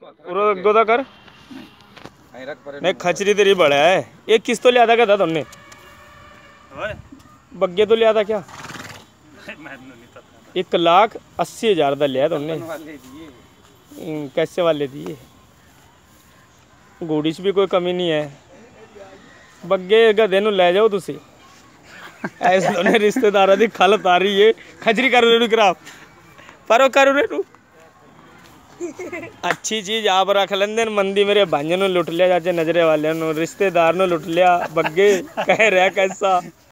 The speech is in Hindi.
गोदा कर नहीं खचरी तेरी बड़ा है। एक किस तो लिया था क्या था तुमने? बग्गे तो लिया था क्या? 1,80,000 का लिया तुमने। कैसे वाले दिए? घोड़ी से भी कोई कमी नहीं है। बग्गे गधे नु ले जाओ तुसी। ऐसे दोनों रिश्तेदारा दी खल तारी है। खचरी कर रे खराब पर कर रे तू अच्छी चीज आप रख लेंदे। मंदी मेरे भांजे नु लुट लिया, चाचे नजरे वाले नु रिश्तेदार नु लुट लिया। बग्गे कह रहा कैसा